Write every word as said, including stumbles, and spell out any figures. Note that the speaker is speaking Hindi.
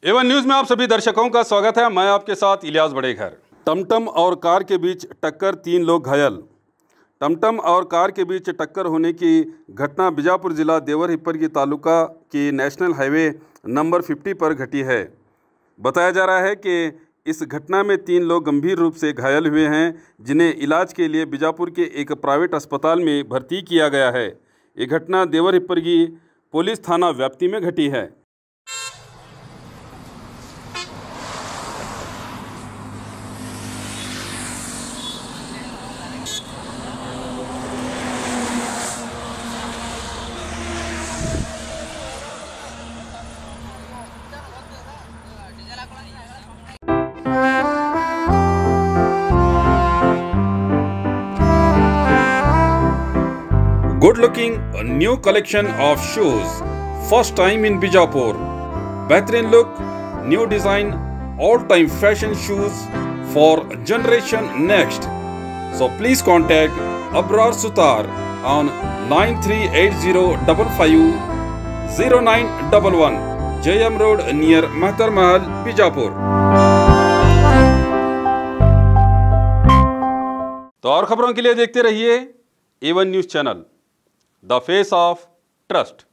एवन न्यूज में आप सभी दर्शकों का स्वागत है। मैं आपके साथ इलियास बड़ेघर। टमटम और कार के बीच टक्कर, तीन लोग घायल। टमटम और कार के बीच टक्कर होने की घटना बीजापुर जिला देवर हिप्परगी तालुका की नेशनल हाईवे नंबर पचास पर घटी है। बताया जा रहा है कि इस घटना में तीन लोग गंभीर रूप से घायल हुए हैं, जिन्हें इलाज के लिए बीजापुर के एक प्राइवेट अस्पताल में भर्ती किया गया है। ये घटना देवर हिप्परगी पुलिस थाना व्याप्ति में घटी है। Good looking a new collection of shoes, first time in Bijapur. बेहतरीन look, new design, all time fashion shoes for generation next. So please contact Abrar Sutar on nine three eight zero five five zero nine one one, J M Road near Mahtar Mahal, Bijapur. तो और खबरों के लिए देखते रहिए Avan news channel, the face of trust.